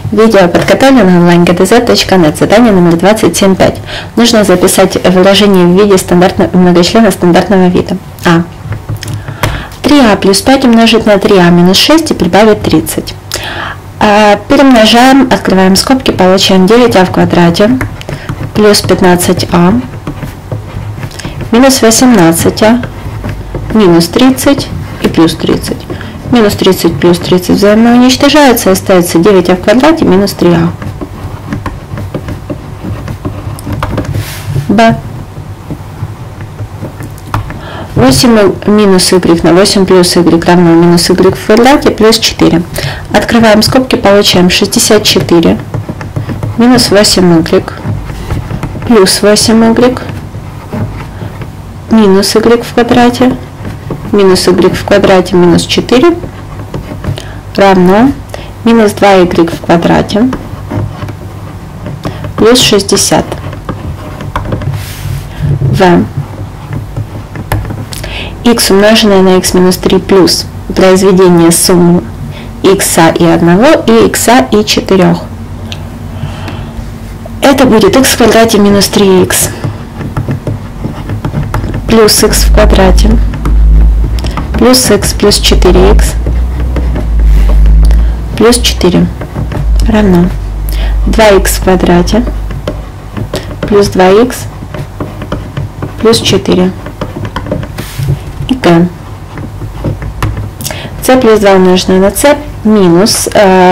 Видео подготовлено на onlinegdz.net. Задание номер 27.5. Нужно записать выражение в виде многочлена стандартного вида. А. 3а плюс 5 умножить на 3а минус 6 и прибавить 30. Перемножаем, открываем скобки, получаем 9а в квадрате плюс 15а минус 18а минус 30 и плюс 30. Минус 30 плюс 30 взаимоуничтожаются, остается 9а в квадрате минус 3а. Б. 8 минус y на 8 плюс y равно минус y в квадрате плюс 4. Открываем скобки, получаем 64 минус 8y плюс 8y минус y в квадрате минус y в квадрате минус 4 равно минус 2y в квадрате плюс 60. В. X умноженное на x минус 3 плюс произведение суммы x и 1 и x и 4. Это будет x в квадрате минус 3x плюс x в квадрате плюс x плюс 4x плюс 4 равно 2x в квадрате плюс 2x плюс 4 и k. c плюс 2 умноженное на c минус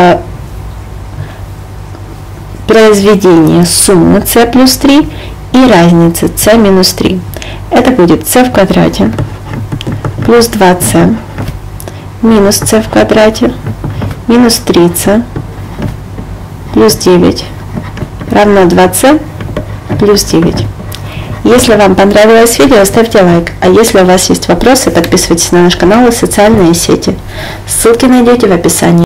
произведение суммы c плюс 3 и разницы c минус 3. Это будет c в квадрате плюс 2c минус c в квадрате минус 3c плюс 9 равно 2c плюс 9. Если вам понравилось видео, ставьте лайк. А если у вас есть вопросы, подписывайтесь на наш канал и социальные сети. Ссылки найдете в описании.